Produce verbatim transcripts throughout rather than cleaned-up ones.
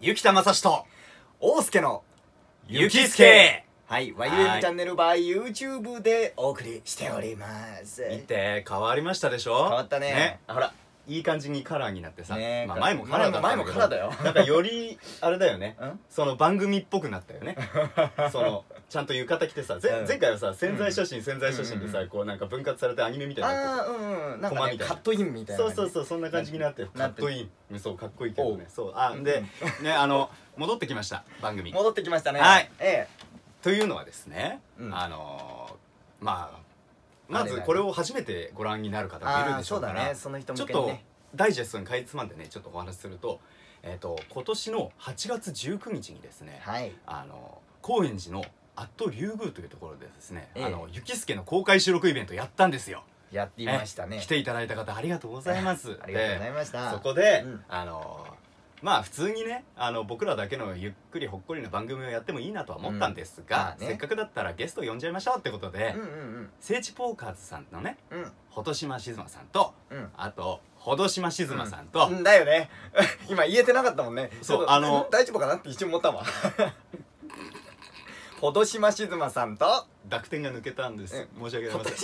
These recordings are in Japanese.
雪田正史と大輔のゆきすけ。 はい、ワイユーエム チャンネル by YouTube でお送りしております。 見て変わりましたでしょ。 変わったね。 ほらいい感じにカラーになってさ、 ね、 まあ前もカラーだった前もカラーだよ。 なんかよりあれだよねんその番組っぽくなったよねそのちゃんと浴衣着てさ、ぜうん前回はさ宣材写真宣材写真でうんうんさこうなんか分割されてアニメみたいになってああ、うんうん、なんかね、 コマみたいなカットインみたいな。 そうそうそう、そんな感じになってかっこいい、そうかっこいいけどね。 おうそうあでね、あの戻ってきました番組戻ってきましたね。 はい、 えというのはですね、 うんあのまあまあれだねずこれを初めてご覧になる方もいるああ、 でしょから、 そううだね、その人ちょっと向けにね。 ダイジェストにかいつまんでねちょっとお話しすると、えっと今年のはちがつじゅうくにちにですね、 はい。 あの高円寺のアット竜宮というところでですね、 ええあのゆきすけの公開収録イベントやったんですよ。 やっていましたね。 来ていただいた方ありがとうございますありがとうございました。 でそこで、 うんあのまあ普通にねあの僕らだけのゆっくりほっこりな番組をやってもいいなとは思ったんですが、 うんまあねせっかくだったらゲスト呼んじゃいましょうってことで、 うんうん聖地ポーカーズさんのねうんうん穂島静馬さんとうんあとほどしま静馬さんと、 うんだよね。今言えてなかったもんね。 そうちょっとあの大丈夫かなって一瞬思ったわ。ほどしま静馬さんと濁点が抜けたんです、 う申し訳ありませんほどし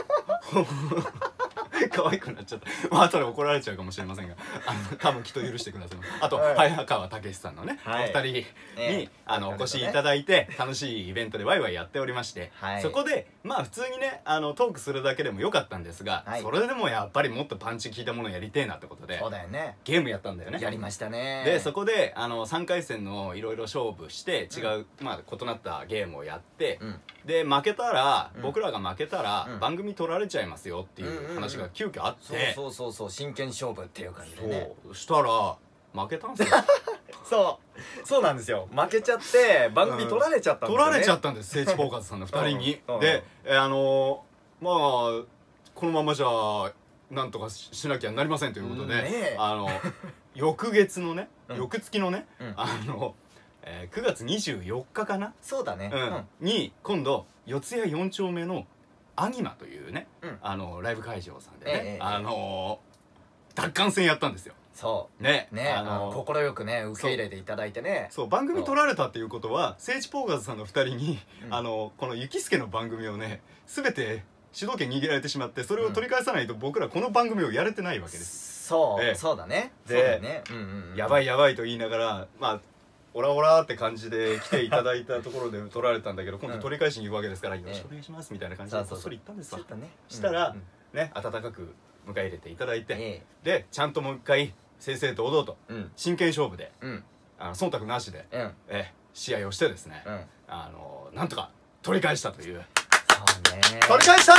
可愛くなっちゃった。まあ後で怒られちゃうかもしれませんが、あの多分きっと許してくださいます。あと、 はい早川武さんのね、 はいお二人に、 ええあのお二人とねお越しいただいて楽しいイベントでワイワイやっておりまして、 はいそこでまあ普通にねあのトークするだけでもよかったんですが、 はいそれでもやっぱりもっとパンチ効いたものやりてえなってことでそうだよね。 ゲームやったんだよね。 やりましたね。 でそこであのさんかい戦のいろいろ勝負して違う、まあ異なったゲームをやって、 うんで負けたら、 うん僕らが負けたら、 うん番組取られちゃいますよっていう話が急遽あって、 そうそうそうそう真剣勝負っていう感じでね。 そうしたら負けたんですよそうそうなんですよ。負けちゃって番組取られちゃったんですよね。 取られちゃったんです聖地ポーカーズさんのふたりにうんうんで、えあのーまあこのままじゃなんとかししなきゃなりませんということで、 うんねえあの翌月のね、 うん翌月のね、 うんあの、えーくがつにじゅうよっかかな、 そうだね。 うんに今度四谷よん丁目のアニマというね、 うんあのライブ会場さんでね、 ええええあのー奪還戦やったんですよそね。 うね。ああのの快くね受け入れていただいてね。 そう番組取られたっていうことは聖地ポーカーズさんのふたりに、 うんあのこのゆきすけの番組をね全て主導権握られてしまって、それを取り返さないと僕らこの番組をやれてないわけです、 そう、 ええそうだね。 でそうだね。うんうんうん。 やばいやばいと言いながらまあオラオラって感じで来ていただいたところで取られたんだけど今度取り返しに行くわけですから、よろしくお願いしますみたいな感じでこっそり言ったんですわそうだね。 したらうんうんね温かく迎え入れていただいて、 えでちゃんともう一回正々堂々とえうん真剣勝負でうんあの忖度なしで、 うんえ試合をしてですね、 うん。 あのなんとか取り返したというそうね。 取り返したー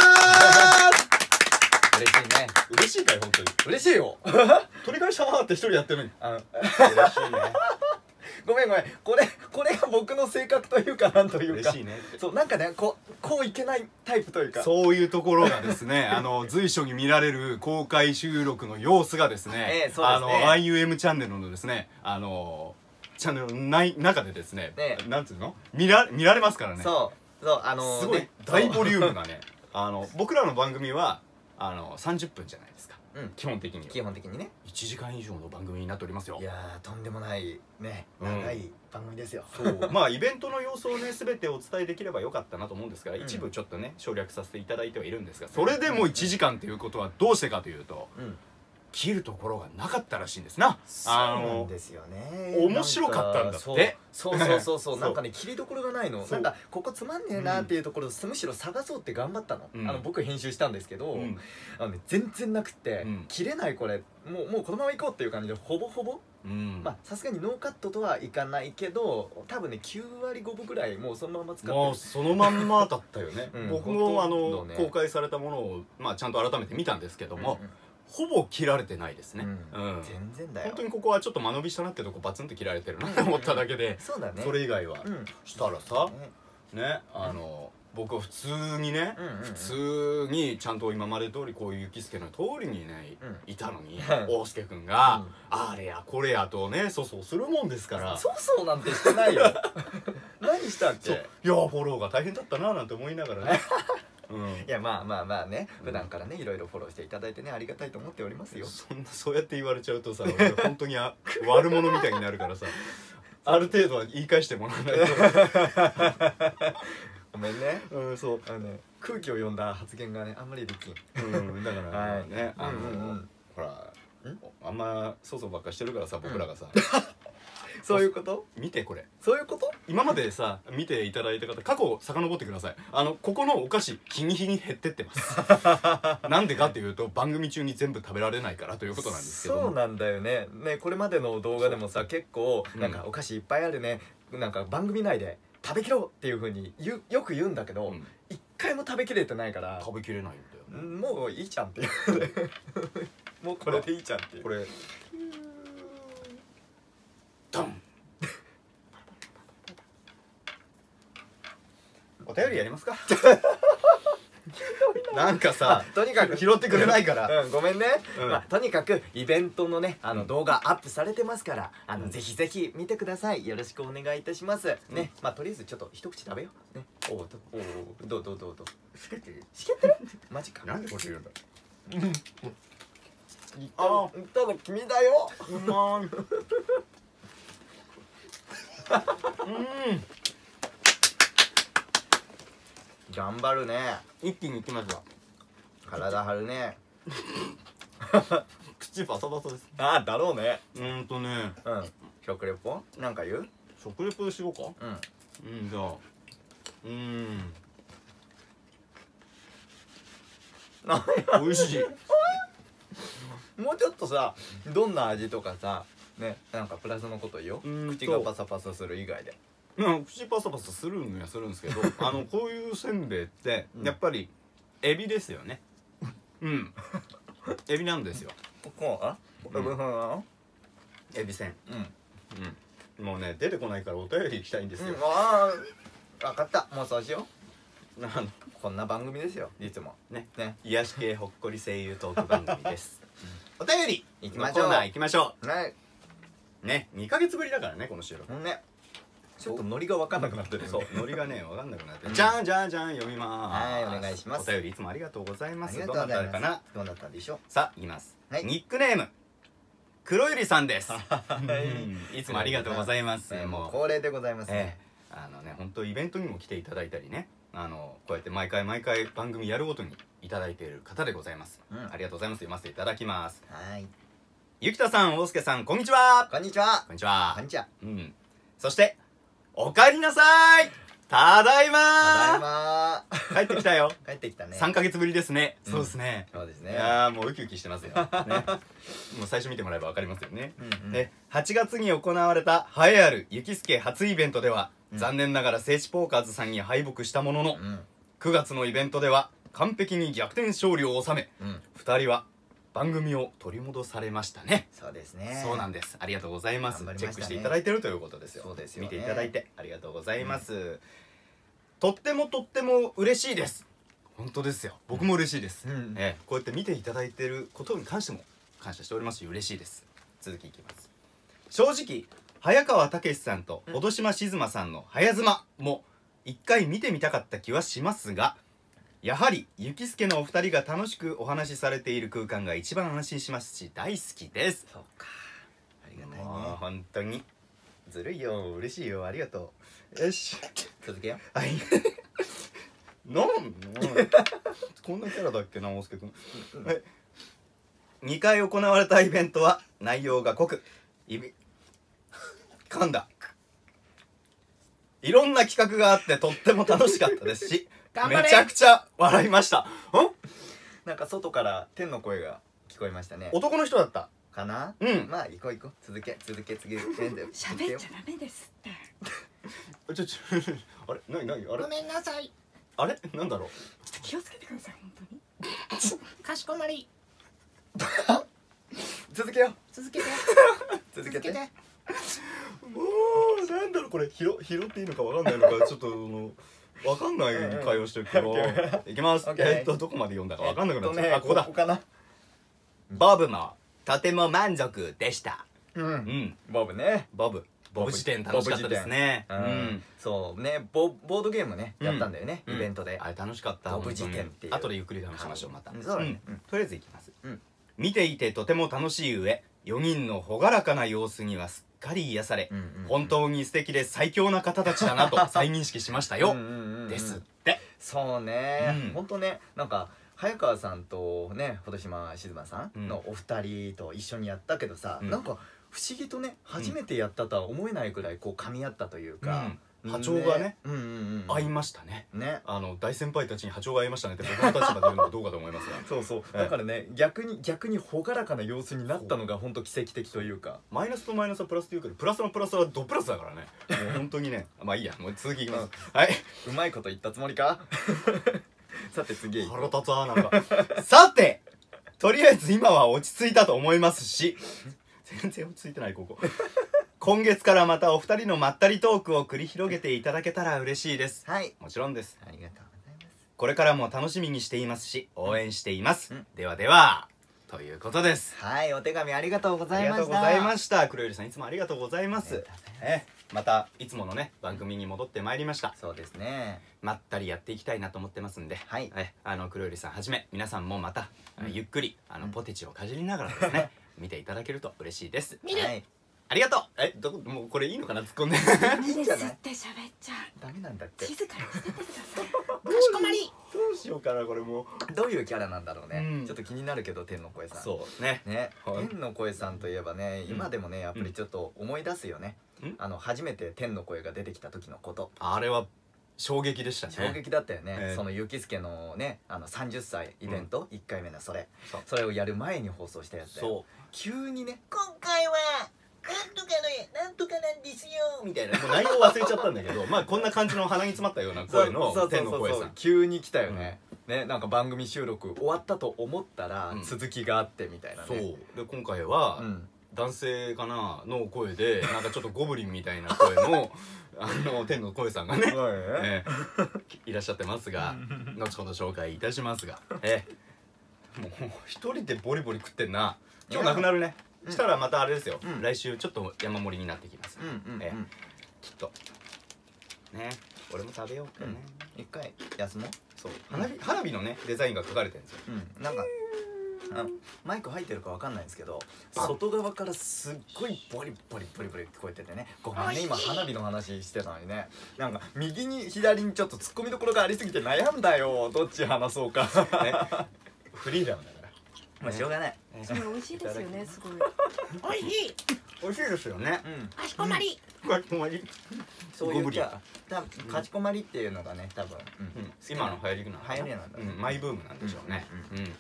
嬉しいね。 嬉しいかい本当に嬉しいよ。 取り返したーって一人やってるのにあの嬉しいねごめんごめん。これこれが僕の性格というかなんというか。 嬉しいねってそうなんかねこうこういけないタイプというか。 そういうところがですねあの随所に見られる公開収録の様子がですね、 ええそうですねあの ワイユーエム チャンネルのですねあのチャンネルのない中でですねねなんていうの見ら見られますからねそうそうあのー、 すごいね大ボリュームなねあの僕らの番組はあのさんじゅっぷんじゃないですかうん基本的には基本的にね。 いちじかん以上の番組になっておりますよいやーとんでもないねうん長い番組ですよ。 そうまあイベントの様子をね全てお伝えできればよかったなと思うんですが、 うん一部ちょっとね省略させていただいてはいるんですが、それでもいちじかんということはどうしてかというとうん。 切るところがなかったらしいんですな。 そうなんですよね。 面白かったんだってそうそうそうそうそうそうなんかね切りどころがないの。 そうなんかここつまんねえなっていうところをむしろ探そうって頑張ったの。 うんあの僕編集したんですけど、 うんあのね全然なくって、 うん切れないこれもうもうこのまま行こうっていう感じでほぼほぼ。 うんまあさすがにノーカットとはいかないけど多分ねきゅうわりごぶぐらいもうそのまま使ってる。 もうそのまんまだったよね、 うん僕もあの、 ほとんどね公開されたものを、まあ、ちゃんと改めて見たんですけども、 うんうんほぼ切られてないですね、 うんうん全然だよ。 本当にここはちょっと間延びしたなってとこバツンと切られてるなって思っただけで、 そうだね。 それ以外は、 うんしたらさねねあの僕は普通にね、 うんうんうん普通にちゃんと今まで通りこういうゆきすけの通りにね、 うんいたのにうん大輔君が、 うんあれやこれやとねそうそうするもんですからそうそうなんてしてないよ。何したっそうけ。 いやフォローが大変だったななんて思いながらねういやまあまあまあね、普段からねいろいろフォローしていただいてねありがたいと思っておりますよ。 そんなそうやって言われちゃうとさ俺本当にあ悪者みたいになるからさある程度は言い返してもらわないとごめんね、 うんそうあのね空気を読んだ発言がねあんまりできん。 うんだからはいねあの、 うんうんうん、 ほらあんまそうそうばっかしてるからさ僕らがさ、 そういうこと？ 見てこれそういうこと？ 今までさ見ていただいた方過去を遡ってください。あのここのお菓子日に日に減ってってますなんでかっていうと番組中に全部食べられないからということなんですけども。 そうなんだよね。ねこれまでの動画でもさ結構なんかお菓子いっぱいあるね、なんか番組内で食べきろうっていう風に言うよく言うんだけど、 うん一回も食べきれてないから食べきれないんだよね。 もういいじゃんっていうもうこれでいいじゃんっていうこれドンお便りやりますかなんかさとにかく拾ってくれないから、 うん、ごめんね、 うんまあ、とにかくイベントのねあの動画アップされてますからあの、うん、ぜひぜひ見てください。よろしくお願いいたします、うん、ね。まあとりあえずちょっと一口食べようね。おおおおどうどうどうどうしけってるしけってるマジか。 なんでこれ言うんだああただ君だようまーいうん頑張るね。 一気にいきました。 体張るね口バサバサです。 ああだろうね。 うーんとねうん食レポなんか言う？ 食レポしようか。 うんうんじゃあうーん美味しいもうちょっとさどんな味とかさねなんかプラスのこと言おう。口がパサパサする以外で。 うん、口パサパサするんやするんですけどあのこういうせんべいってやっぱりエビですよね。うんエビなんですよ。 こうあエビせん。 うんうんもうね出てこないからお便り行きたいんですよ。 ああ分かった。もうそうしようこんな番組ですよいつもねね癒し系ほっこり声優トーク番組ですお便り行きましょう。 コーナー行きましょうはいねにかげつぶりだからねこの収録ねちょっとノリが分かんなくなってる。 そうノリがね分かんなくなってじゃんじゃんじゃん読みまーす。 はいお願いします。 お便りいつもありがとうございます。 ありがとうございます。 どうなったかな。 どうなったんでしょう。 さあいきます、 はい、 ニックネーム黒ゆりさんです、 はい、 いつもありがとうございます。 えー、もう恒例でございますね、 えー、あのね本当イベントにも来ていただいたりねあのこうやって毎回毎回番組やるごとにいただいている方でございます、うん、ありがとうございます。読ませていただきます。 はいゆきたさん大輔さんこんにちは。 こんにちは。 こんにちは。 こんにちは。 うんそしておかえりなさい。ただいまただいま帰ってきたよ帰ってきたね。 さんかげつぶりですね、 うん、 そうですね。 そうですね。 いやもうウキウキしてますよ、ね、もう最初見てもらえば分かりますよね。 うん、うん、 ではちがつに行われた栄えあるゆきすけ初イベントでは、うん、残念ながら聖地ポーカーズさんに敗北したものの、うん、くがつのイベントでは完璧に逆転勝利を収め、うん、ふたりは番組を取り戻されましたね。 そうですね。 そうなんです。ありがとうございます。 ね、 チェックしていただいてるということですよ。 そうですよね。 見ていただいてありがとうございます、うん、とってもとっても嬉しいです。本当ですよ。僕も嬉しいです、うんえー、こうやって見ていただいていることに関しても感謝しておりますし嬉しいです。続きいきます。正直早川武さんと小戸島静馬さんの早妻も一回見てみたかった気はしますが、やはりゆきすけのお二人が楽しくお話しされている空間が一番安心しますし大好きです。 そうかありがたいね。 もう本当にずるいよ。嬉しいよ。ありがとう。よし続けよう。はいなんこんなキャラだっけな大輔君、うんはい、にかい行われたイベントは内容が濃くいび噛んだいろんな企画があってとっても楽しかったですしめちゃくちゃ笑いました。んなんか外から天の声が聞こえましたね。 男の人だったかな。 うんまあ行こう行こう。続け続け次喋っちゃダメですってちょちょあれなになにあれごめんなさい。 あれなんだろう。 ちょっと気をつけてください本当にかしこまり続けよう。 続けて続けてもうなんだろうこれ拾拾っていいのかわかんないのかちょっとあのわかんない会話してるけどいきます。えっとどこまで読んだかわかんなくなっちゃった。あここだ。 ここかな。 ボブもとても満足でした。 ううんんボブね。 ボブボブ辞典楽しかったですね。 ううんんそうね、ボボードゲームねうんやったんだよね、 うんイベントで。 あれ楽しかった。 ボブ辞典っていう後でゆっくり話しましょうまた。 うんそうだねうんとりあえずいきます。 うん見ていてとても楽しい上、よにんの朗らかな様子にはすっかり癒され、 うんうんうん本当に素敵で最強な方たちだなと再認識しましたようんうんうんうんですって。 そうね、 うんほんとね、なんか早川さんとね穂島静馬さんのお二人と一緒にやったけどさ、 うんなんか不思議とね初めてやったとは思えないくらいこう噛み合ったというか、 うん波長がねうんうんうん合いましたね。 ね。 あの大先輩たちに波長が合いましたねって僕の立場で言うのもどうかと思いますがそうそう、 ええだからね逆に逆に朗らかな様子になったのが本当奇跡的というか。 マイナスとマイナスはプラスというけどプラスのプラスはドプラスだからね。もう本当にねまあいいや、もう続きいきます。はい、 うまいこと言ったつもりかさて次へ行こう。 腹立つわなんかさてとりあえず今は落ち着いたと思いますし全然落ち着いてないここ今月からまたお二人のまったりトークを繰り広げていただけたら嬉しいです。 はい、 もちろんです。 ありがとうございます。 これからも楽しみにしていますし応援しています、 うんではではということです。 はい、お手紙ありがとうごあざいました。 りがとうございました。黒百合さんいつもありがとうございまありすがとうございます。 えまたいつものね番組に戻ってまいりました。 そうですね。 まったりやっていきたいなと思ってますんで、 はいえあの黒百合さんはじめ皆さんもまた、 うんゆっくりあの、 うんポテチをかじりながらですね見ていただけると嬉しいです。 見るはい、 ありがとう。えどこもうこれいいのかな突っ込んでいいんじゃない絶対喋っちゃダメなんだってう。静かにしててください。かしこまり。 どうしようかなこれもどういうキャラなんだろうね、 うんちょっと気になるけど天の声さん。 そうねね、 はい天の声さんといえばね、今でもねやっぱりちょっと思い出すよね、 うんあの初めて天の声が出てきた時のこと。 あれは衝撃でしたね。 衝撃だったよね、 ええそのゆきすけのねあのさんじゅっさいイベント、いっかいめのそれそうそれをやる前に放送したやつだよ。 そう急にね今回はなんとかのなんとかなんですよ。 みたいなもう内容忘れちゃったんだけどまあこんな感じの鼻に詰まったような声のそうそう天そうそうの声さん。 急に来たよね、ね、なんか番組収録終わったと思ったら、 うん続きがあってみたいなね。 そうで今回は、 うん、 男性かなの声でなんかちょっとゴブリンみたいな声のあの天の声さんがね、 そうねええいらっしゃってますが後ほど紹介いたしますが、ええもう一人でボリボリ食ってんな。今日なくなるね。 うんしたらまたあれですよ、 うん来週ちょっと山盛りになってきます、 うんうんうん、 えきっとね俺も食べようかね、 一回休もう。 そう花火花火のねデザインが描かれてるんですよ。 うん、なんかあマイク入ってるかわかんないんですけど、 あ外側からすっごいボリボリボリボリ聞こえててね、ごめんね今花火の話してたのにね、なんか右に左にちょっと突っ込みどころがありすぎて悩んだよ、どっち話そうかねフリーダムだからまあしょうがない。 それ美味しいですよね。すごい。美味しい。 美味しいですよね。 うん、 かしこまり。 これ困りそういうゴブリンキャラ、多分かしこまりっていうのがね、多分、うんうん今の流行りなのかな流行りなんだねうんマイブームなんでしょうね。 ううん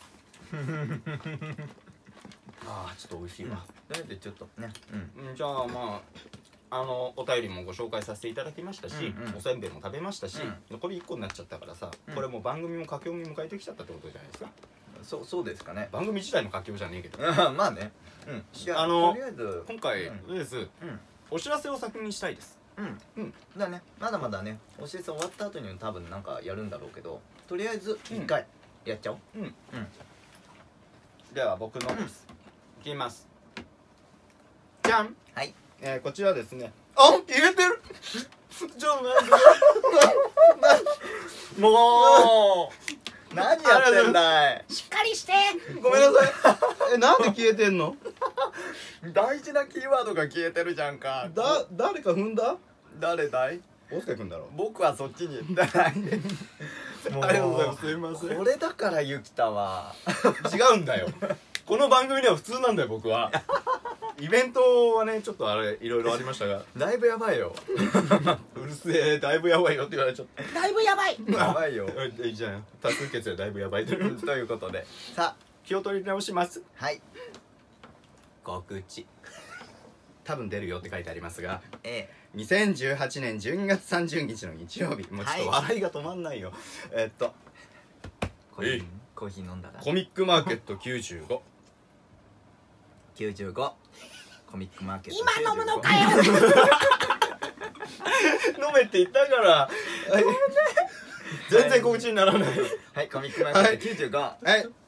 ああちょっと美味しいわ。 それでちょっとね、うん、 うんじゃあまああのお便りもご紹介させていただきましたし、 うんうんおせんべいも食べましたし、 うん残りいっこになっちゃったからさ、 うんこれもう番組も佳境に迎えてきちゃったってことじゃないですか。 そうそうですかね。 番組自体の佳境じゃねえけどまあね、うん、じゃああのとりあえず今回うんです、 うんお知らせを先にしたいです。 うん、 うんだね、まだまだね、お知らせ終わった後にも多分なんかやるんだろうけど、とりあえず一回やっちゃおう。 うんうん、 では僕のです、いきますじゃん、 はい。 えー、こちらですねあ入れてるちょっと待ってもう何やってんだい。 しっかりして。 ごめんなさいえなんで消えてんの大事なキーワードが消えてるじゃんか。 だ誰か踏んだ誰だい？ オスカ君だろ僕はそっちに行ったない。もありがとうございますすいませんこれだからゆきたは。 違うんだよこの番組では普通なんだよ僕はイベントはねちょっとあれいろいろありましたがだいぶやばいよ。 うるせえだいぶやばいよって言われちゃっだいぶやばい。 やばいよ。 たいいじゃん多数決でだいぶやばいとということで、さ気を取り直しますあ、はい、 告知多分出るよって書いてありますがえにせんじゅうはちねんじゅうにがつさんじゅうにちの日曜日もうちょっとはい笑いが止まんないよ、えっとコーヒーえいコーヒー飲んだらコミックマーケットきゅうじゅうごきゅうじゅうごコミックマーケット今飲むのかよ。 飲めって言ったから全然告知にならないはい、コミックマーケットきゅうじゅうご、 はい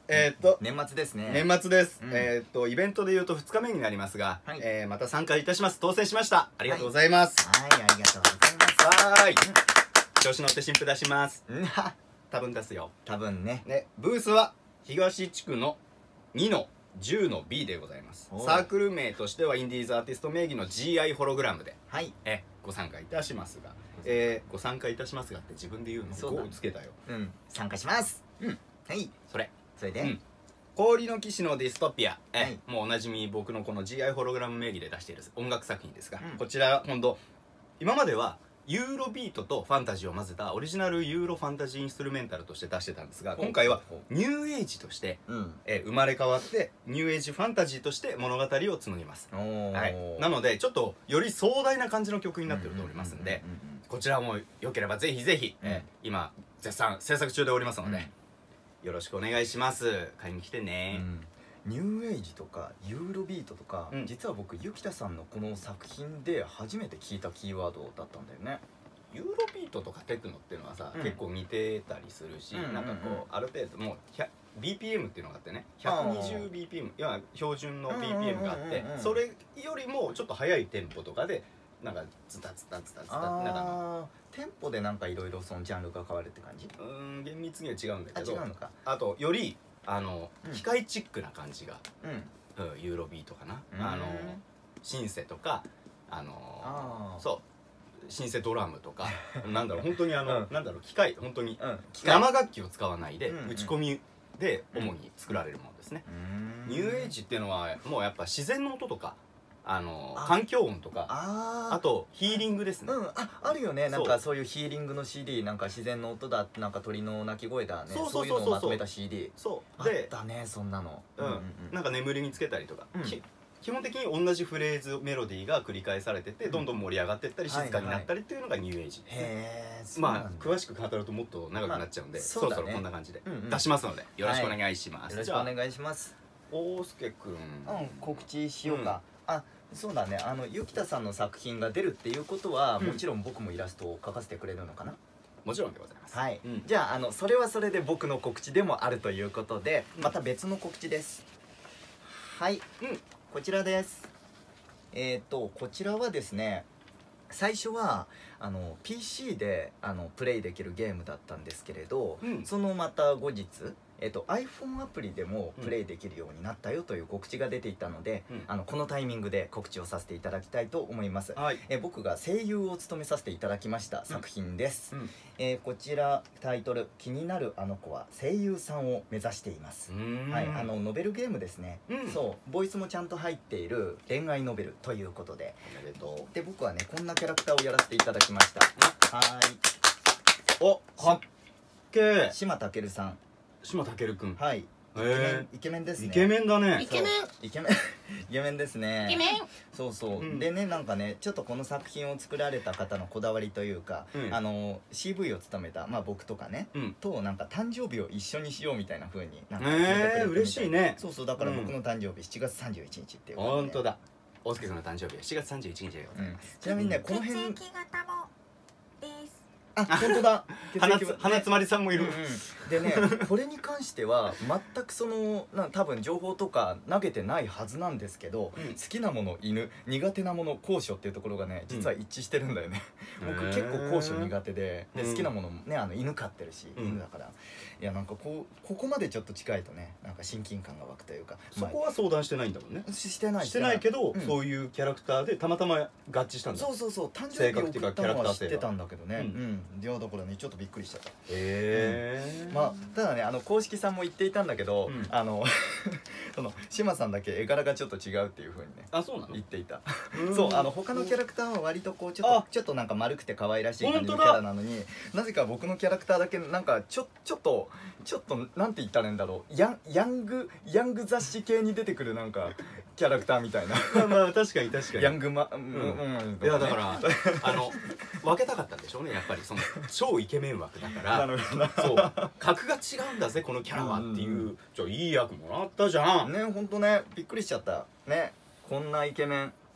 えーっと年末ですね。 年末です、 うんえーっとイベントでいうとふつかめになりますが、 はいえーまた参加いたします。当選しました。ありがとうございます。 はい、ありがとうございます。 わーい、調子乗って新譜出します。 うんは多分出すよ。 多分ね。 ね、ブースは東地区のにのじゅうの ビー でございます。 おうサークル名としてはインディーズアーティスト名義の ジーアイ ホログラムではい。 えご参加いたしますが、えーご参加いたしますがって自分で言うのそうだごをつけたよ。 うん。参加します。 うん。 はい。 それそれで、 うん氷の騎士のディストピア、え、 はいもうおなじみ僕のこの ジーアイ ホログラム名義で出している音楽作品ですが、 うんこちら今度今まではユーロビートとファンタジーを混ぜたオリジナルユーロファンタジーインストゥルメンタルとして出してたんですが、 ほう今回はほニューエイジとして、 うん。 え生まれ変わってニューエイジファンタジーとして物語を紡ぎます、 おーはい、なのでちょっとより壮大な感じの曲になってると思いますんで、 うんうんうんこちらもよければぜひぜひ、 うんえ今絶賛制作中でおりますので、 うんよろしくお願いします。買いに来てうね、 んニューエイジとかユーロビートとか、 うん実は僕ゆきたさんのこの作品で初めて聞いたキーワードだったんだよね。 ユーロビートとかテクノっていうのはさ、 うん結構似てたりするし、 うんうんうんなんかこうある程度もう ビーピーエム っていうのがあってね ひゃくにじゅうビーピーエム いや標準の ビーピーエム があってうんうんうんうんそれよりもちょっと速いテンポとかでなんかズタズタズタズタってなんかあーテンポでなんかいろいろそのジャンルが変わるって感じ？ うーん厳密には違うんだあけど違うのか。 あとよりあの、 うん機械チックな感じが、 うん。 うん、ユーロビートかな、 うんあのシンセとかあのあーそうシンセドラムとかなんだろう本当にあの、 うんなんだろう機械本当にうん。機械生楽器を使わないで、 うんうん打ち込みで主に作られるものですね、 うーんニューエイジっていうのはもうやっぱ自然の音とかあのあ環境音とかあーあとヒーリングですね、 うん、ああるよね、なんそうかそういうヒーリングの シーディー、なんか自然の音だ、なんか鳥の鳴き声だね、 そうそそううそうそういうのをまとめた シーディー あっそうで、 たね、そんなの。 うんなんか眠りにつけたりとか、 うんき基本的に同じフレーズメロディーが繰り返されてて、 うんどんどん盛り上がっていったり静かになったりっていうのがニューエイジですね、 へえ、そうなんだ。 まあ詳しく語るともっと長くなっちゃうんで、 まあそそうだねろそろこんな感じでうんうん出しますので、よろしくお願いします、 よろしじゃあくお願いします。 大輔くん、 うん、告知しようか。あ、そうだね、あのゆきたさんの作品が出るっていうことは、 うんもちろん僕もイラストを描かせてくれるのかな。 もちろんでございます。 はい、 うんじゃあ、あのそれはそれで僕の告知でもあるということで、また別の告知です。はい、 うんこちらです。えっ、とこちらはですね、最初はあの ピーシー であのプレイできるゲームだったんですけれど、 うんそのまた後日、えっと iPhone アプリでもプレイできるようになったよという告知が出ていたので、 うんあのこのタイミングで告知をさせていただきたいと思います。 はい、 え僕が声優を務めさせていただきました作品です、 うんえーこちらタイトル「気になるあの子は声優さんを目指しています」はい、あのノベルゲームですね、 うんそうボイスもちゃんと入っている恋愛ノベルということで、 おめでとで僕はねこんなキャラクターをやらせていただきました。はう。お、かっけーい、島健さん、 島健くん、 はい、イケメンへイケメンですね。 ーイケメンだねイ。ケメンそうイケメンイケメンですね。 イケメンそうそう、 うんでね、なんかねちょっとこの作品を作られた方のこだわりというか、 うんあの シーブイ を務めた、まあ、僕とかね、 うんとなんか誕生日を一緒にしようみたいな風になんかへー決めてくれてみた嬉しいねそうそう、だからうん僕の誕生日しちがつさんじゅういちにちっていうことで、 本当だ。大輔さんの誕生日はしちがつさんじゅういちにちでございます。 ちなみにね、この血辺液型もですあ本当だ花血液つ花つまりさんもいる。 うんうんでねこれに関しては全くそのな多分情報とか投げてないはずなんですけど、 うん好きなもの犬、苦手なもの高所っていうところがね実は一致してるんだよね、僕へー結構高所苦手ででうん好きなものもね、あの犬飼ってるし、 うん犬だからいやなんかこうここまでちょっと近いとねなんか親近感が湧くというか、 そこは相談してないんだもんね。 まあししてないしてないけど、 うんそういうキャラクターでたまたま合致したんだ。 そうそうそう、誕生日を性格っていうか送ったのは知キャラクター性がってたんだけどね、 ううんん、いやだからねちょっとびっくりしちゃった。 へえ。 まあ、ただねあの公式さんも言っていたんだけど、 うんあのその島さんだけ絵柄がちょっと違うっていう風にねあ、そうなの言。っていた、 うんそうあの他のキャラクターは割とこうちょっあとちょっとなんか丸くて可愛らしい感じのキ本当だャラなのになぜか僕のキャラクターだけなんかちょちょっとちょっとなんて言ったらいいんだろう、ヤンヤングヤング雑誌系に出てくるなんかキャラクターみたいなまあまあ確かに確かに。 ヤングマうんうんいやだからあの分けたかったんでしょうね、やっぱりその超イケメン枠だから。 なるほどなそう格が違うんだぜこのキャラはっていう、じゃあいい役もらったじゃん。 ね、ほんとねびっくりしちゃったね、こんなイケメン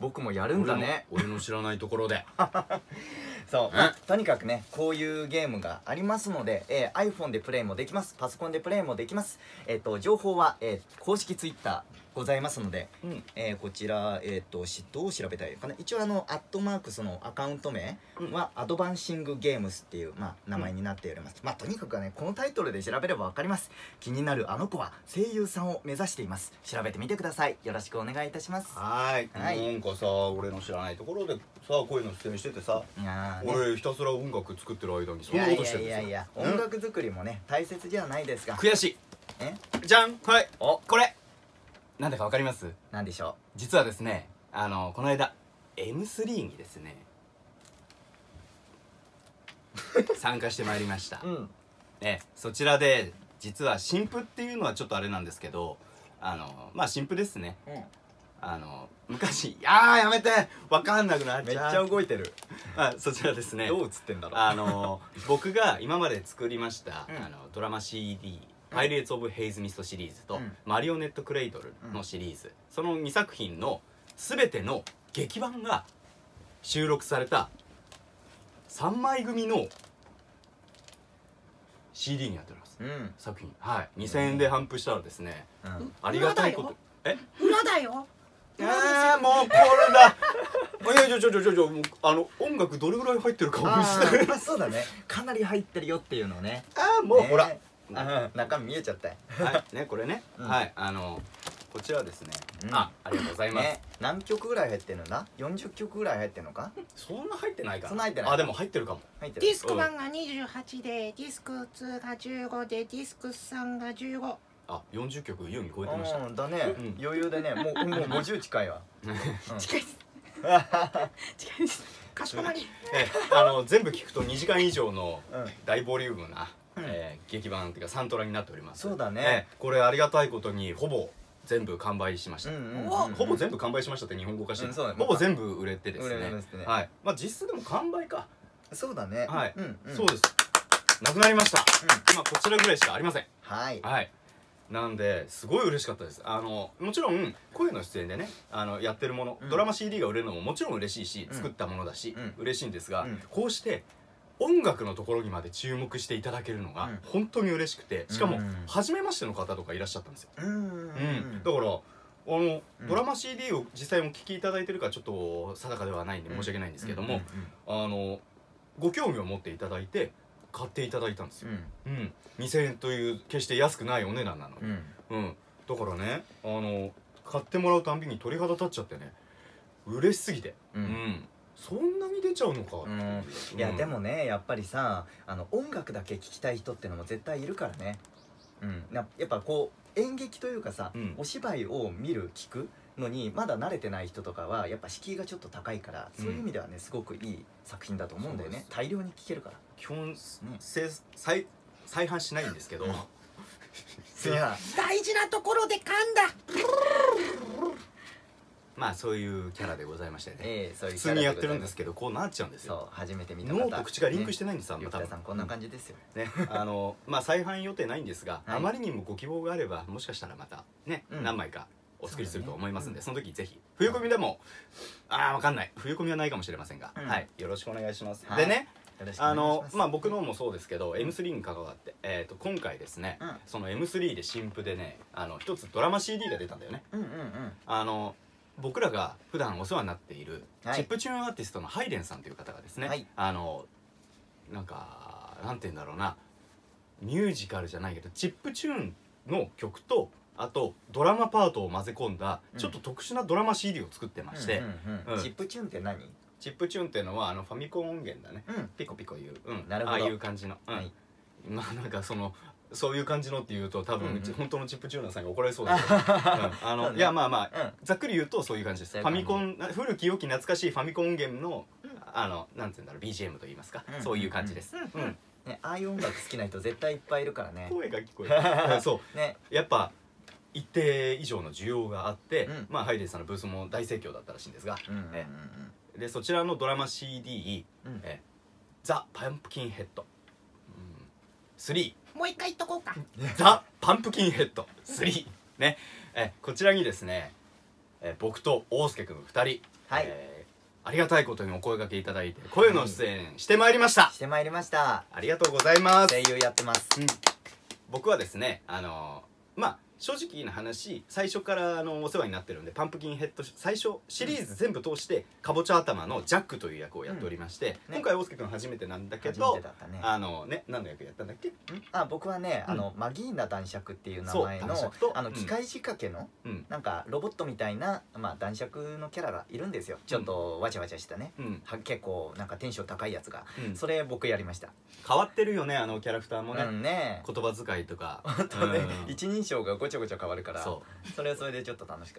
僕もやるんだね。 俺の俺の知らないところでそう、まあ、とにかくねこういうゲームがありますので、えー、iPhone でプレイもできます、パソコンでプレイもできます。えっ、と情報は、えー、公式 Twitterございますので、 うんえーこちら、えー、としどう調べたらいいかな。一応あのアットマークそのアカウント名は、アドバンシングゲームスっていう、まあ、名前になっております、まあとにかくねこのタイトルで調べれば分かります。気になるあの子は声優さんを目指しています。調べてみてください。よろしくお願いいたします。 はーい、 はいなんかさ俺の知らないところでさこういうの出演しててさ、 いやーね俺ひたすら音楽作ってる間にそんないやいことしてるんですよ。 やいやいや、 うん音楽作りもね大切じゃないですか。 悔しい。 えじゃん、はい、 おこれなんだかわかります？ なんでしょ実はですね、あのこの間 エムスリー にですね参加してまいりました。 う。うんえそちらで実は新婦っていうのはちょっとあれなんですけど、あのまあ新婦ですね。 うんあの昔いやーやめてわかんなくなっめっちちゃう。 ゃ動いてる。 まあそちらですね。 どう映ってんだろう。 あの僕が今まで作りました、 うんあのドラマ シーディー「パイレーツ・オブ・ヘイズ・ミスト」シリーズと、 うんマリオネット・クレイドル」のシリーズ、そのにさく品の全ての劇版が収録されたさんまい組の シーディー になっておりますうん作品。はいにせんえんで頒布したらですね、 うんありがたいことえ裏だよ。 えー、もうこれだいやいやちょちょちょちょもうあの音楽どれぐらい入ってるかを見あせてーそうだね、かなり入ってるよっていうのをね。 あーもうねほらあー中身見えちゃったよ。 はいねこれね、 うんはいあのこちらですね、 うんあありがとうございます、 ね、何曲ぐらい入ってるんだ。よんじゅっきょくぐらい入ってるのか。 そんな入ってないかな。 そんな入ってないあでも入ってるかも。 入ってる。 ディスクワンがにじゅうはちで、ディスクツーがじゅうごで、ディスクスリーがじゅうご。 あよんじゅっきょく優に超えてました。 うんだね、 うん余裕でね、もうもうごじゅう近いわ。 近いです。近いです。かしこまり。 えあの全部聞くとにじかん以上のうん大ボリュームな、 うんえー劇版っていうかサントラになっております。 そうだねえこれありがたいことにほぼ全部完売しました。 うんうんうんおほぼ全部完売しましたって日本語化してる、 うんそうだねほぼ全部売れてですね売れましたねはいまあ実質でも完売か、 そうだね。 はい、 うんうん、 そうですなくなりました、今こちらぐらいしかありません。 はい。 はいなんですごい嬉しかったです。あのもちろん声の出演でねあのやってるもの、 うんドラマ シーディー が売れるのももちろん嬉しいし、 うん作ったものだし、 うん嬉しいんですが、 うんこうして音楽のところにまで注目していただけるのがうん本当に嬉しくて、しかもうん初めましての方とかいらっしゃったんですよ、 うんうんうんだからあの、 うんドラマ シーディー を実際お聞きいただいてるかちょっと定かではないんで申し訳ないんですけども、あのご興味を持っていただいて買っていただいたんですよ、うんにせんえんという決して安くないお値段なのに、 うんうんうん、だからねあの買ってもらうたんびに鳥肌立っちゃってね嬉しすぎて、 うんうんそんなに出ちゃうのかっていう、 うんいやでもねやっぱりさあの音楽だけ聴きたい人ってのも絶対いるからね。うんなやっぱこう演劇というかさ、 うんお芝居を見る聞くのにまだ慣れてない人とかはやっぱ敷居がちょっと高いから、そういう意味ではねすごくいい作品だと思うんだよね。大量に聴けるから。 基本、せ再再販しないんですけど、 いや大事なところで噛んだ。 まあそういうキャラでございましてね、 ええそういう普通にやってるんですけどこうなっちゃうんですよ。 そう初めて見た方脳と口がリンクしてないんです、あんゆま多分きたさんこんな感じですよ。 ね、あのまあ再販予定ないんですが、 はいあまりにもご希望があればもしかしたらまたね、 うん何枚かお作りすると思いますんで、そ,、 そうだの時ぜひ冬込みでもああわかんない冬込みはないかもしれませんが、 うんはいよろしくお願いします、 はいでねよろしくお願あいしますのまあ僕のもそうですけど エムスリー に関わって、えー、と今回ですね、 うんその エムスリー で新譜でねあの一つドラマ シーディー が出たんだよね。 うんうんうんあの僕らが普段お世話になっているはいチップチューンアーティストのハイデンさんという方がですね、 はいあのなんかなんて言うんだろうなミュージカルじゃないけどチップチューンの曲とあとドラマパートを混ぜ込んだうんちょっと特殊なドラマ シーディー を作ってまして、 うんうんうんうんチップチューンって何？ チップチューンっていうのはあのファミコン音源だね、 うんピコピコいう、うん、 なるほどああいう感じの、うんはいまあなんかそのそういう感じのっていうと多分、 うんうん本当のチップチューナーさんが怒られそうだけど、うんあの、 そうねいやまあまあ、 うんざっくり言うとそういう感じです。ファそういう感じミコン古き良き懐かしいファミコン音源の、あのなんて言うんだろう ビージーエム と言いますか、 うんそういう感じです。 うんうんね、ああいう音楽好きな人絶対いっぱいいるからね。 声が聞こえる。そうね、 やっぱ一定以上の需要があって、 うんまあハイデンさんのブースも大盛況だったらしいんですが、 うんうんうんえでそちらのドラマ シーディー、 うんえザ・パンプキンヘッド、うん、スリーもう一回言っとこうか。 ザ・パンプキンヘッドスリーねえこちらにですねえ僕と大輔君ふたり、 はい、 えー、ありがたいことにお声掛けいただいて声の出演してまいりました、 してまいりました。 ありがとうございます。 声優やってます、 うん、僕はですねあのまあ正直な話最初からあのお世話になってるんでパンプキンヘッド最初シリーズ全部通してかぼちゃ頭のジャックという役をやっておりまして、うんね、今回大輔君初めてなんだけど、ね、あのね何の役やったんだっけ？ あ僕はね、うん、あのマギーナ男爵っていう名前のあの機械仕掛けの、うん、なんかロボットみたいな、まあ、男爵のキャラがいるんですよ。ちょっとわちゃわちゃしたね、うん、は結構なんかテンション高いやつが、うん、それ僕やりました。 変わってるよねあのキャラクターもね、 うん、ね言葉遣いとか本当ね、うん、一人称がごちゃごちゃ変わるからそそれはそれでちょっと楽しかった。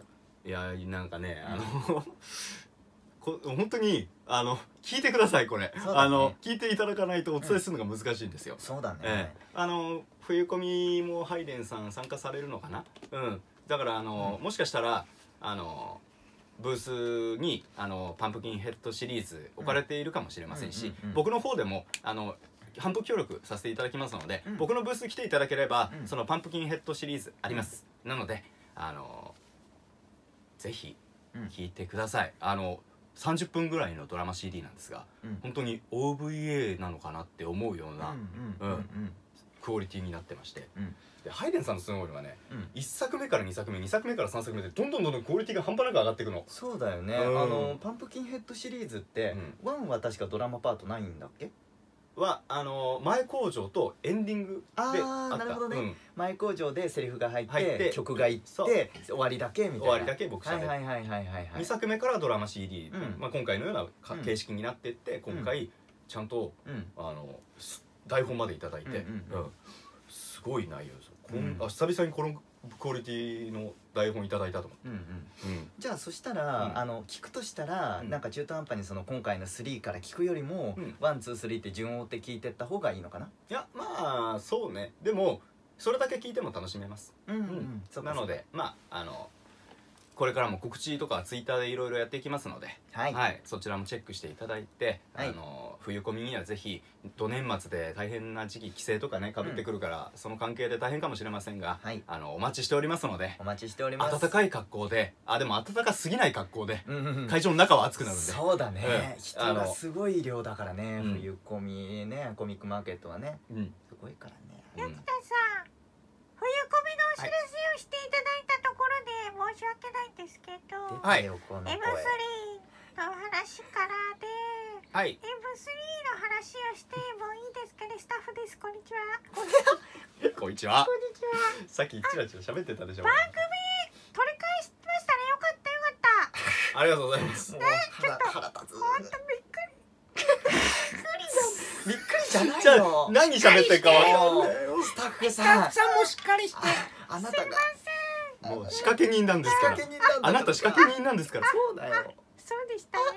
いやなんかねあのこ本当にあの聞いてくださいこれ、ね、あの聞いていただかないとお伝えするのが難しいんですよ、 うん、そうだね、 ええ、あの冬コミもハイデンさん参加されるのかな、うん、だからあの、うん、もしかしたらあのブースにあのパンプキンヘッドシリーズ置かれているかもしれませんし、僕の方でもあの反復協力させていただきますので、うん、僕のブース来ていただければ、うん、そのパンプキンヘッドシリーズあります、うん、なのであのぜひ聴いてください、あのさんじゅっぷんぐらいのドラマ シーディー なんですが、うん、本当に オーブイエー なのかなって思うようなクオリティになってまして、うん、でハイデンさんのすごいのがね、うん、いっさくめからにさくめにさくめからさんさくめでどんどんどんどんクオリティが半端なく上がっていくの。 そうだよね、うん、あのパンプキンヘッドシリーズって、うん、ワンは確かドラマパートないんだっけ？ はあの前工場とエンディングであった。 ああなるほどね、うん、前工場でセリフが入って、入って曲がいって終わりだけみたいな、 終わりだけ僕しゃべる。 はいはいはいはいはい、 にさくめからドラマ シーディー、うん、まあ、今回のような形式になっていって、うん、今回ちゃんと、うん、あの台本までいただいて、うんうんうん、すごい内容です、うん、あ久々にこのクオリティの台本いただいたと思う、うんうんうん、じゃあそしたら、うん、あの聞くとしたら、うん、なんか中途半端にその今回のスリーから聞くよりも、うん、ワンツースリーって順を追って聞いてった方がいいのかな。 いやまあそうね、でもそれだけ聞いても楽しめます、うんうんうん、なのでまああのこれからも告知とかツイッターでいろいろやっていきますので、はいはい、そちらもチェックしていただいて、はい、あの冬コミにはぜひ土年末で大変な時期帰省とかねかぶってくるから、うん、その関係で大変かもしれませんが、はい、あのお待ちしておりますので、 お待ちしております。 暖かい格好で、あでも暖かすぎない格好で、うんうんうん、会場の中は暑くなるんで。 そうだね、うん、人がすごい量だからね、うん、冬コミね、コミックマーケットはね、うん、すごいからね。 やったさん、冬コミのお知らせをしていただいたところで申し訳ないんですけど、 はい、 エムスリー の話からで、はい、エムスリー の話をしてもいいですかね。スタッフです、こんにちは。 こんにちは。 こんにちは。 さっきチラチラ喋ってたでしょ。 番組取り返しましたね。よかったよかった。 ありがとうございます。 ね、ちょっと本当びっくり。 びっくりじゃないよ。 じゃあ何喋ってるかわかんないよ。 スタッフさん。 スタッフさんもしっかりして。 あなたが。 もう仕掛け人なんですから。あなた仕掛け人なんですから。 そうだよ。 そうでしたね。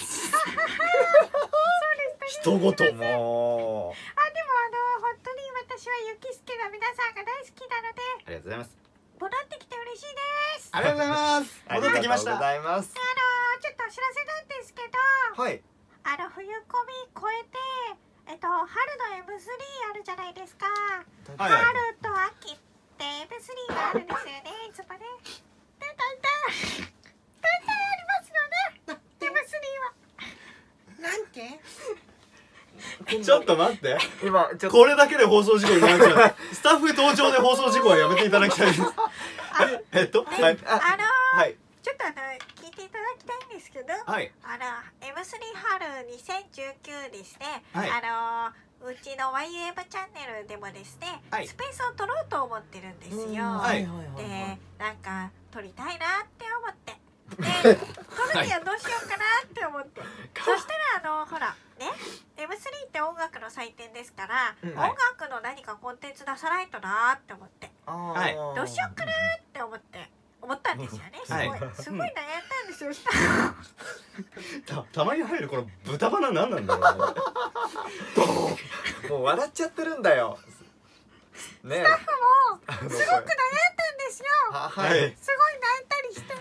人ごともう。あでもあの本当に私はゆきすけが皆さんが大好きなので。 ありがとうございます。 戻ってきて嬉しいです。 ありがとうございます。戻ってきました。 ありがとうございます。 あのちょっとお知らせなんですけど。 はい。 あの冬コミ超えて、えっと、春の エムスリー あるじゃないですか、はい、春と秋って エムスリー があるんですよね、いつもね。で、だんだんだんだんありますよね、 エムスリー は。なんてちょっと待って、 今ちょっとこれだけで放送事故になっちゃう。スタッフ登場で放送事故はやめていただきたいです。えっと、はい、 あのーはい、 ちょっとあの聞いていただきたいんですけど、はい、あの エムスリー 春にせんじゅうきゅうですね、はい、あのうちの ワイユーエム チャンネルでもですね、はい、スペースを取ろうと思ってるんですよ。はい、で、なんか撮りたいなって思って、で、撮るにはどうしようかなって思って、そしたらあのほらね、エムスリー って音楽の祭典ですから、うん、音楽の何かコンテンツ出さないとなって思って、はい、どうしようかなって思って。思ったんですよね。すごい、はい、すごい悩んだんですよ。 た, たまに入るこの豚バナ何なんだろうね。 もう笑っちゃってるんだよ。 ね、スタッフもすごく悩んだんですよ。はい。すごい泣いたりして。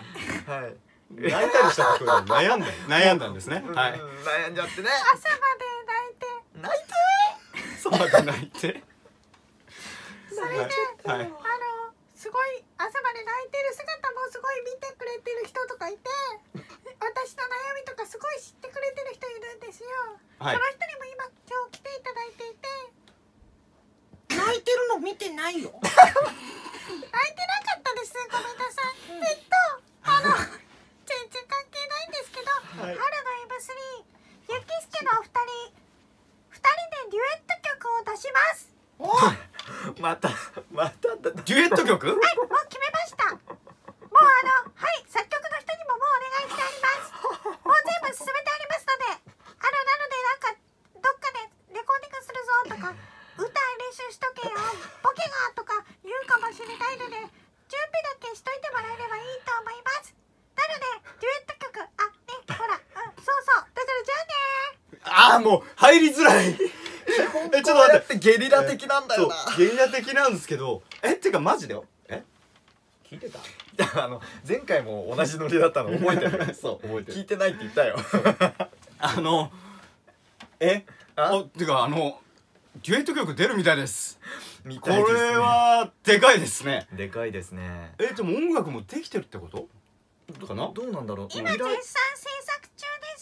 はい。泣いたりしたことで悩んだ悩んだんですね。はい。 悩んじゃってね。 朝まで泣いて。 泣いて。 朝まで泣いて。 それで、はい、あの。すごい朝まで泣いてる姿もすごい見てくれてる人とかいて私の悩みとかすごい知ってくれてる人いるんですよ、 はい、 その人にも今今日来ていただいていて、 泣いてるの見てないよ。 泣いてなかったです、ごめんなさい、うん、えっとあの全然関係ないんですけど、はい、春の エムスリー ゆきすけのお二人二人でデュエット曲を出します。 おまたまたデュエット曲はい、もう決めました。もうあのはい作曲の人にももうお願いしてあります。もう全部進めてありますので、あのなのでなんかどっかでレコーディングするぞとか歌練習しとけよボケがとか言うかもしれないので、準備だけしといてもらえればいいと思います。なのでデュエット曲、あねほら、うんそうそう、だからじゃあねー。 あーもう入りづらいえちょっと待って、 ゲリラ的なんだよな。 ゲリラ的なんですけど、えってかマジでよ、え聞いてた？あの前回も同じノリだったの覚えてる？ そう覚えてる。 聞いてないって言ったよ。 あのえあてかあのデュエット曲出るみたいです。これはでかいですね。 でかいですね。 えでも音楽もできてるってことかな？ どうなんだろう。 今絶賛制作中です。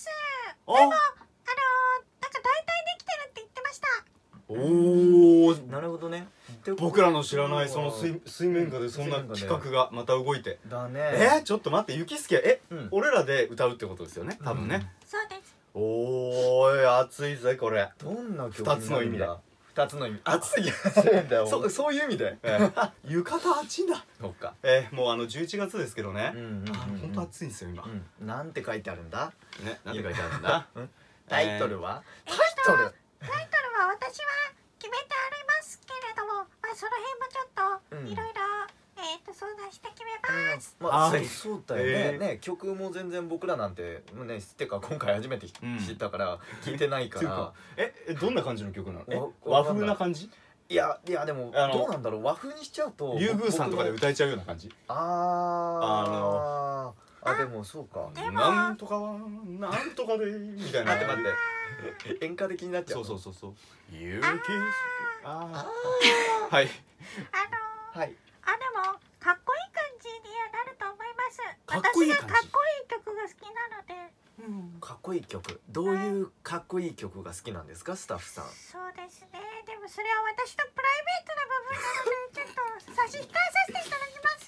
でもあのなんか大体できてるって言ってました。 おお、 なるほどね。 僕らの知らないその 水, 水面下でそんな企画がまた動いてだね。 えー、ちょっと待って、ゆきすけえ、うん、俺らで歌うってことですよね多分ね、うん、 そうです。 おーい熱いぜこれ。 どんな曲？ ふたつの意味だ。 ふたつの意味。 熱いそそういう意味で、 えー、浴衣熱いんだ。 そっか。 えー、もうあのじゅういちがつですけどね、 本当暑いんですよ今、 うん、なんて書いてあるんだね、なんて書いてあるんだタイトルは、 えー、タイトルタイトルは私は決めてありますけれども、まあ、その辺もちょっといろいろえっと相談して決めます。 まあそうだよね。ね曲も全然僕らなんてね、てか今回初めて知ったから聞いてないから。 えどんな感じの曲なの？和風な感じ？ いやいやでもどうなんだろう、和風にしちゃうと竜宮さんとかで歌えちゃうような感じ。 あああでもそうか。 なんとかはなんとかでみたいな。 待って待って。演歌的になっちゃう。 そうそうそうそう。ゆきすけ。ああ。はい。 あのはい。 あでもかっこいい感じにはなると思います。 かっこいい私がかっこいい曲が好きなので。 うん、かっこいい曲。どういうかっこいい曲が好きなんですか、スタッフさん？ そうですね。でもそれは私のプライベートな部分なのでちょっと差し控えさせていただきます。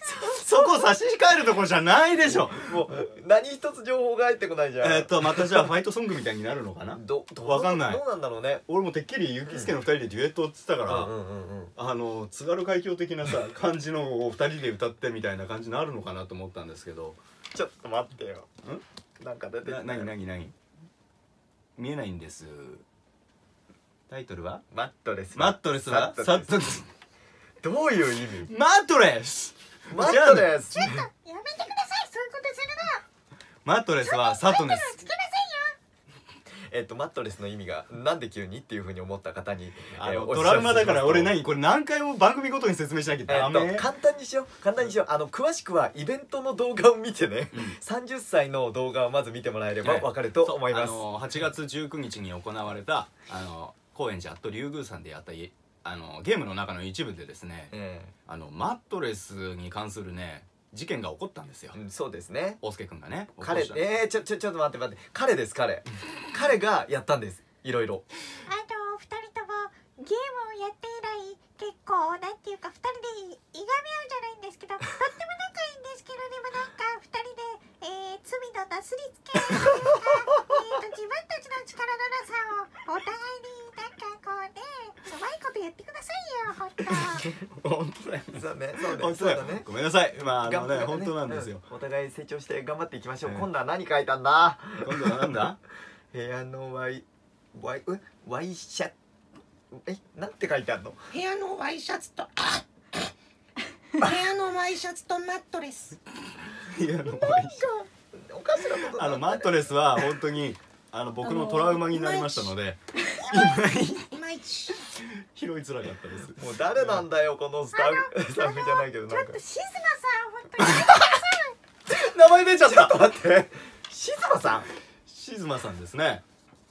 そこ差し控えるとこじゃないでしょ。 もう何一つ情報が入ってこないじゃん。 えっとまたじゃあファイトソングみたいになるのかな。どわかんない。 どうなんだろうね。 俺もてっきりゆきすけのふたりでデュエットって言ったから、あの津軽海峡的なさ感じのをふたりで歌ってみたいな感じになるのかなと思ったんですけど。 ちょっと待ってよ。ん？なんか出てきた。 なになになに？見えないんです。タイトルはマットレス。 マットレスはサットレス。 どういう意味？ マットレス。 マットレス。 ちょっとやめてください、そういうことするの。 マットレスはサトネス。 つけませんよ。 えっとマットレスの意味がなんで急にっていう風に思った方にあのトラウマだから俺何これ何回も番組ごとに説明しなきゃダメ。 簡単にしよう簡単にしよう。あの詳しくはイベントの動画を見てね、さんじゅっさいの動画をまず見てもらえればわかると思います。 はちがつじゅうくにちに行われたあの高円寺アット竜宮さんでやったあのゲームの中の一部でですね、あのマットレスに関するね事件が起こったんですよ。 そうですね。 大輔くんがね。 彼えー、ちょちょちょっと待って待って彼です彼彼がやったんです。いろいろ。 あのふたりともゲームをやって以来結構なんていうかふたりでいがみ合うじゃないんですけどとっても仲いいんですけど、でもなんかふたりで、えー、罪のなすりつけというかえと自分たちの力のなさをお互いになんかこうねうまいことやってくださいよ本当。 本当だよ。 そうねそうねそうだね。ごめんなさい。まああのね本当なんですよ。 お互い成長して頑張っていきましょう。今度は何書いたんだ？ 今度はなんだ？ 部屋のワイワイえワイシャえなんて書いてあるの？ 部屋のワイシャツと部屋のワイシャツとマットレス。 部屋のワイシャツ。 おかしなこと。 あのマットレスは本当にあの僕のトラウマになりましたので、 いまいち拾いづらかったです。 もう誰なんだよこのスタッフスタッフじゃないけどなんか。 ちょっと静馬さん本当にやめてください。 名前出ちゃった。 待って。静馬さん。 静馬さんですね。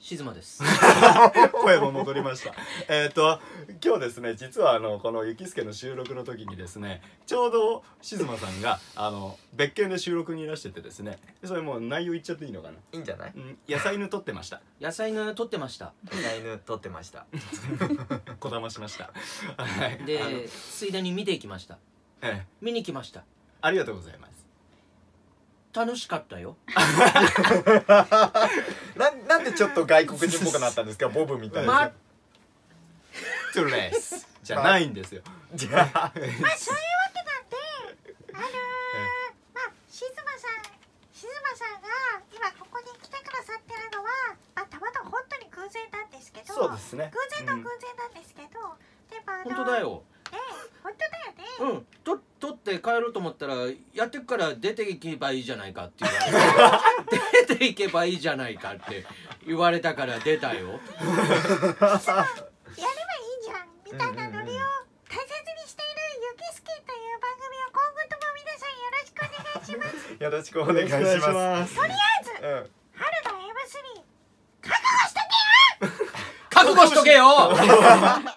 静馬です。 声も戻りました。えっと今日ですね、実はあのこのゆきすけの収録の時にですね、ちょうど静馬さんがあの別件で収録にいらしててですね、それもう内容言っちゃっていいのかな。 いいんじゃない？ うん、野菜犬取ってました。 野菜犬取ってました。 野菜犬取ってました。 こだましました。 はい。で、ついでに見ていきました。ええ、見に来ました。 ありがとうございます。 楽しかったよ。 な, なんでちょっと外国人っぽくなったんですか、ボブみたいな。 マットレスじゃないんですよ。 じゃあ、まあそういうわけなんで、あのー、まあ静馬さん、静馬さんが今ここに来てくださってるのは、まあたまたま本当に偶然なんですけど、 そうですね。 偶然の偶然なんですけど、でもあのー、 本当だよ。 ね、本当だよね。 うん、と取って帰ろうと思ったらやってくから出ていけばいいじゃないかって言われて出ていけばいいじゃないかって言われたから出たよ。 やればいいじゃんみたいなノリを大切にしているゆきすけという番組を今後とも皆さんよろしくお願いします。 よろしくお願いします。 とりあえず、うん、春の エムスリー 覚悟しとけよ。 覚悟しとけよ。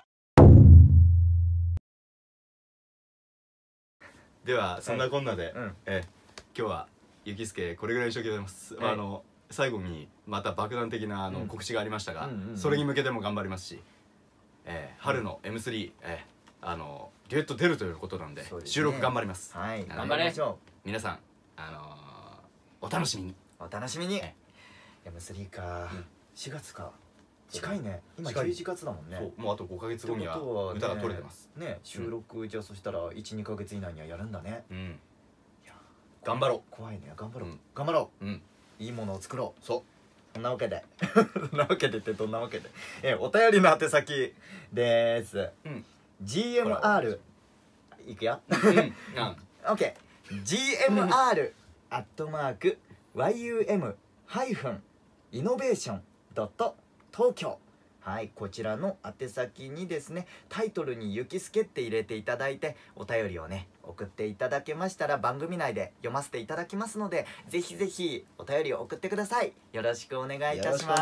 ではそんなこんなで、はい、うん、え今日はゆきすけこれぐらいにしておきます、はい、あの最後にまた爆弾的なあの、うん、告知がありましたが、うんうんうん、それに向けても頑張りますし、えー、春の エムスリー、えー、あのデュエット出るということなんで、ね、収録頑張ります。 はい、 頑張れ。 皆さん、あのー、お楽しみにお楽しみに。エムスリー か、うん、しがつか。近いね。今じゅういちがつだもんね。 もうあとごかげつごには歌が取れてますね。収録じゃそしたらいち、にかげつ以内にはやるんだね。うん。いや頑張ろう。 怖いね。頑張ろう。頑張ろう。うん。いいものを作ろう。 そう。 そんなわけでそんなわけでってどんなわけでえお便りの宛先です。 ジーエムアール いくよ。 オッケー ジーエムアール アットマーク ワイユーエム ハイフン イノベーション ドット東京、はい、こちらの宛先にですね、タイトルにゆきすけって入れていただいてお便りをね送っていただけましたら番組内で読ませていただきますので、ぜひぜひお便りを送ってください。よろしくお願いいたします。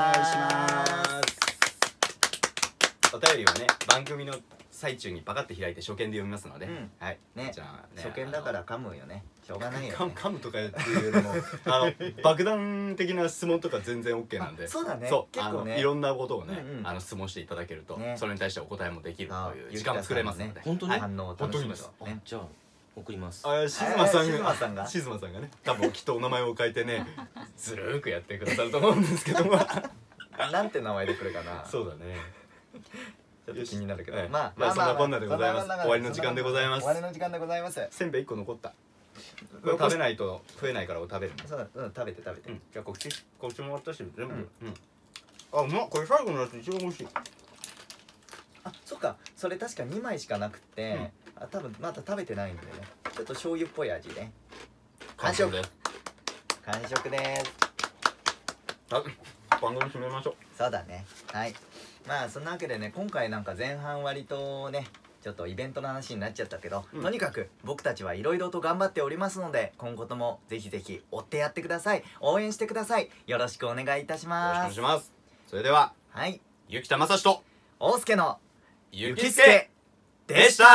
お便りはね番組の最中にパカって開いて初見で読みますので、うん、はいね、じゃあね、初見だから噛むよね、しょうがないよね。 噛むとかっていうよりもあの爆弾的な質問とか全然 オーケー なんで、 そうだね、 そう結構ねいろんなことをね、うんうん、あの質問していただけると、ね、それに対してお答えもできるという時間を作れますので、 本当に反応を楽しみます。 じゃあ送ります。 あ、静馬さんが静馬さんがね多分きっとお名前を書いてねずるーくやってくださると思うんですけどもなんて名前で来るかな。 そうだね、 ちょっと気になるけど、 まあまあそんなこんなでございます。終わりの時間でございます。 終わりの時間でございます。 せんべいいっこ残った。これ食べないと増えないから食べる。 そうだ、うん、食べて食べて。 じゃあこっちこっちも渡して全部。あ、うまっ。これ最後のやつ一番美味しい。 あ、そっか。それ確かにまいしかなくて、あ、多分まだ食べてないんだよね。ちょっと醤油っぽい味ね。完食です。完食です。 番組締めましょう。 そうだね。はい。まあそんなわけでね、今回なんか前半割とねちょっとイベントの話になっちゃったけど、うん、とにかく僕たちはいろいろと頑張っておりますので、今後ともぜひぜひ追ってやってください。応援してください。よろしくお願いいたします。 よろしくお願いします。それでは、 はい、 ゆきたまさしと大輔のゆきすけでした。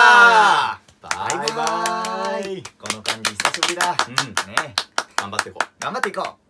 バイバイ。 この感じ久しぶりだ。うん、ね、 頑張っていこう。 頑張っていこう。